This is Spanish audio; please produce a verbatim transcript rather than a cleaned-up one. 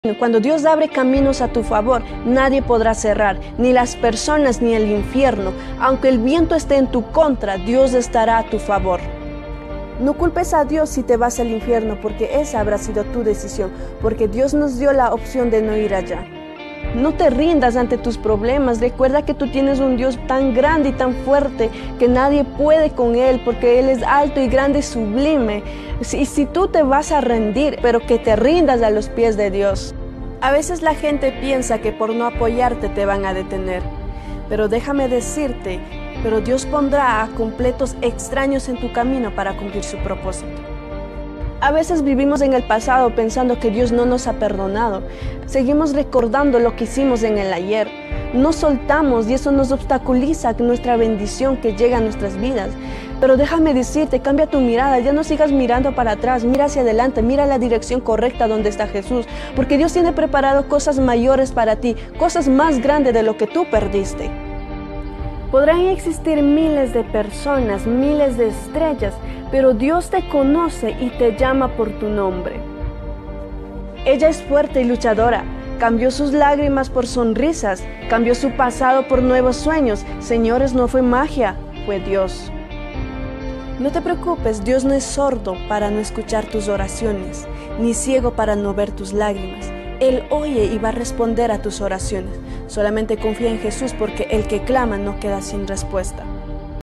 Cuando Dios abre caminos a tu favor, nadie podrá cerrar, ni las personas ni el infierno. Aunque el viento esté en tu contra, Dios estará a tu favor. No culpes a Dios si te vas al infierno, porque esa habrá sido tu decisión, porque Dios nos dio la opción de no ir allá. No te rindas ante tus problemas. Recuerda que tú tienes un Dios tan grande y tan fuerte que nadie puede con Él, porque Él es alto y grande y sublime. Y si tú te vas a rendir, pero que te rindas a los pies de Dios. A veces la gente piensa que por no apoyarte te van a detener, pero déjame decirte, pero Dios pondrá a completos extraños en tu camino para cumplir su propósito. A veces vivimos en el pasado pensando que Dios no nos ha perdonado. Seguimos recordando lo que hicimos en el ayer. No soltamos y eso nos obstaculiza nuestra bendición que llega a nuestras vidas. Pero déjame decirte, cambia tu mirada, ya no sigas mirando para atrás, mira hacia adelante, mira la dirección correcta donde está Jesús. Porque Dios tiene preparado cosas mayores para ti, cosas más grandes de lo que tú perdiste. Podrán existir miles de personas, miles de estrellas, pero Dios te conoce y te llama por tu nombre. Ella es fuerte y luchadora. Cambió sus lágrimas por sonrisas, cambió su pasado por nuevos sueños. Señores, no fue magia, fue Dios. No te preocupes, Dios no es sordo para no escuchar tus oraciones, ni ciego para no ver tus lágrimas. Él oye y va a responder a tus oraciones. Solamente confía en Jesús, porque el que clama no queda sin respuesta.